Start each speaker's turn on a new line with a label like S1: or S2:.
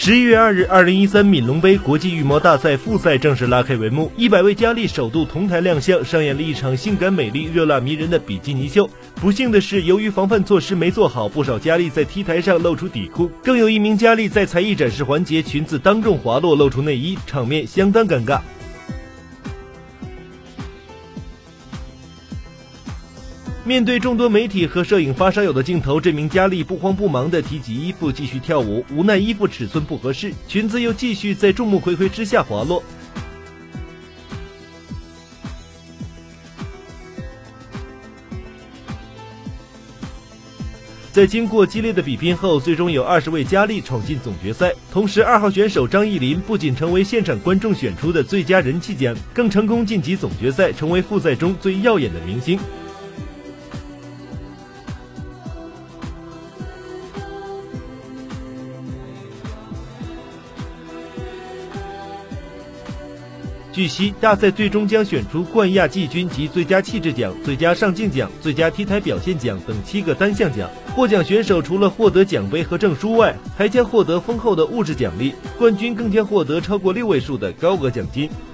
S1: 11月2日，2013闽龙杯国际羽毛大赛复赛正式拉开帷幕，100位佳丽首度同台亮相，上演了一场性感美丽、热辣迷人的比基尼秀。不幸的是，由于防范措施没做好，不少佳丽在 T 台上露出底裤，更有一名佳丽在才艺展示环节裙子当众滑落，露出内衣，场面相当尴尬。面对众多媒体和摄影发烧友的镜头，这名佳丽不慌不忙地提起衣服继续跳舞，无奈衣服尺寸不合适，裙子又继续在众目睽睽之下滑落。在经过激烈的比拼后，最终有20位佳丽闯进总决赛。同时，2号选手张艺林不仅成为现场观众选出的最佳人气奖，更成功晋级总决赛，成为复赛中最耀眼的明星。据悉，大赛最终将选出冠亚季军及最佳气质奖、最佳上镜奖、最佳 T 台表现奖等7个单项奖。获奖选手除了获得奖杯和证书外，还将获得丰厚的物质奖励，冠军更将获得超过6位数的高额奖金。